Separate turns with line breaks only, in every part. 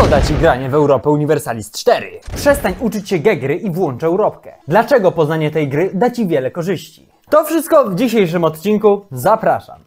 da Ci granie w Europę Universalis 4. Przestań uczyć się gry i włącz Europkę. Dlaczego poznanie tej gry da Ci wiele korzyści? To wszystko w dzisiejszym odcinku. Zapraszam.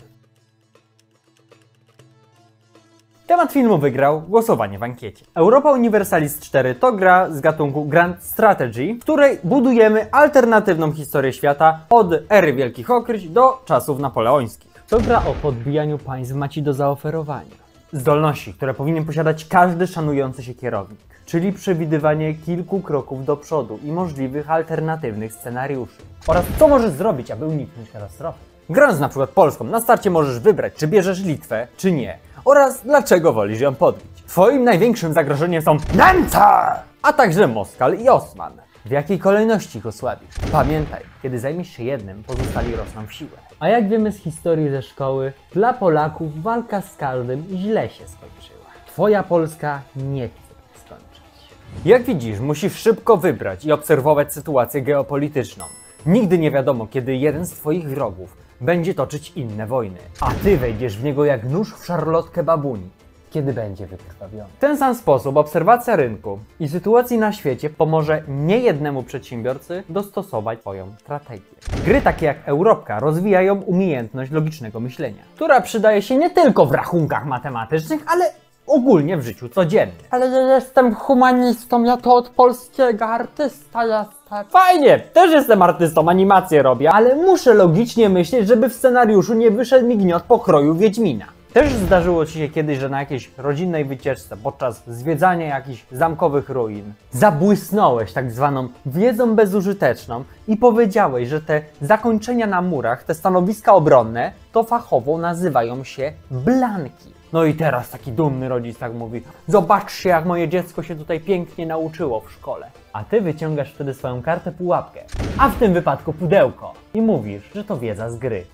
Temat filmu wygrał głosowanie w ankiecie. Europa Universalis 4 to gra z gatunku Grand Strategy, w której budujemy alternatywną historię świata od ery Wielkich Okryć do czasów napoleońskich. To gra o podbijaniu państw ma Ci do zaoferowania zdolności, które powinien posiadać każdy szanujący się kierownik, czyli przewidywanie kilku kroków do przodu i możliwych alternatywnych scenariuszy. Oraz co możesz zrobić, aby uniknąć katastrofy. Grając na przykład Polską, na starcie możesz wybrać, czy bierzesz Litwę, czy nie. Oraz dlaczego wolisz ją podbić. Twoim największym zagrożeniem są Niemcy, a także Moskal i Osman. W jakiej kolejności ich osłabisz? Pamiętaj, kiedy zajmiesz się jednym, pozostali rosną w siłę. A jak wiemy z historii ze szkoły, dla Polaków walka z każdym źle się skończyła. Twoja Polska nie chce skończyć. Jak widzisz, musisz szybko wybrać i obserwować sytuację geopolityczną. Nigdy nie wiadomo, kiedy jeden z Twoich wrogów będzie toczyć inne wojny, a Ty wejdziesz w niego jak nóż w szarlotkę babuni, kiedy będzie wykrwawiony. W ten sam sposób obserwacja rynku i sytuacji na świecie pomoże niejednemu przedsiębiorcy dostosować swoją strategię. Gry takie jak Europka rozwijają umiejętność logicznego myślenia, która przydaje się nie tylko w rachunkach matematycznych, ale ogólnie w życiu codziennym. Ale ja jestem humanistą, ja to od polskiego artysta jestem. Fajnie, też jestem artystą, animacje robię, ale muszę logicznie myśleć, żeby w scenariuszu nie wyszedł mi gniot pokroju Wiedźmina. Też zdarzyło Ci się kiedyś, że na jakiejś rodzinnej wycieczce podczas zwiedzania jakichś zamkowych ruin zabłysnąłeś tak zwaną wiedzą bezużyteczną i powiedziałeś, że te zakończenia na murach, te stanowiska obronne, to fachowo nazywają się blanki. No i teraz taki dumny rodzic tak mówi: zobaczcie, jak moje dziecko się tutaj pięknie nauczyło w szkole. A Ty wyciągasz wtedy swoją kartę pułapkę, a w tym wypadku pudełko i mówisz, że to wiedza z gry.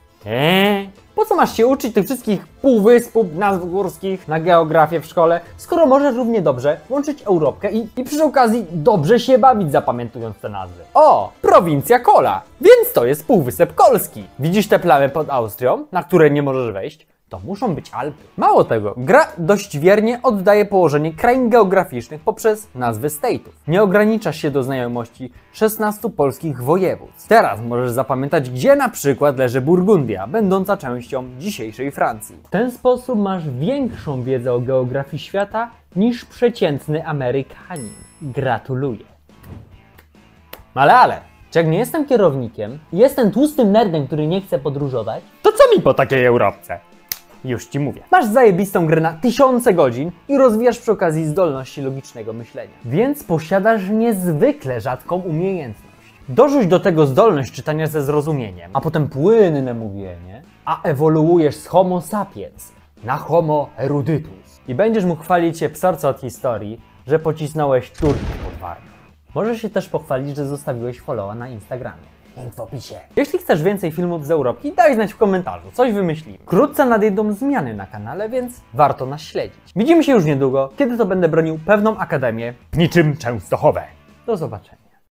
Po co masz się uczyć tych wszystkich półwyspów, nazw górskich na geografię w szkole, skoro możesz równie dobrze łączyć Europkę i przy okazji dobrze się bawić, zapamiętując te nazwy. O, prowincja Kola, więc to jest Półwysep Kolski. Widzisz te plamy pod Austrią, na które nie możesz wejść? To muszą być Alpy. Mało tego, gra dość wiernie oddaje położenie krain geograficznych poprzez nazwy state'ów. Nie ograniczasz się do znajomości 16 polskich województw. Teraz możesz zapamiętać, gdzie na przykład leży Burgundia, będąca częścią dzisiejszej Francji. W ten sposób masz większą wiedzę o geografii świata niż przeciętny Amerykanin. Gratuluję. Ale, czy jak nie jestem kierownikiem i jestem tłustym nerdem, który nie chce podróżować, to co mi po takiej Europce? Już Ci mówię. Masz zajebistą grę na tysiące godzin i rozwijasz przy okazji zdolności logicznego myślenia. Więc posiadasz niezwykle rzadką umiejętność. Dorzuć do tego zdolność czytania ze zrozumieniem, a potem płynne mówienie, a ewoluujesz z Homo sapiens na Homo erudytus. I będziesz mógł chwalić się psorce od historii, że pocisnąłeś Turków pod Warną. Możesz się też pochwalić, że zostawiłeś followa na Instagramie. Link w opisie. Jeśli chcesz więcej filmów z Europki, daj znać w komentarzu, coś wymyślimy. Wkrótce nadejdą zmiany na kanale, więc warto nas śledzić. Widzimy się już niedługo, kiedy to będę bronił pewną akademię niczym Częstochowe. Do zobaczenia.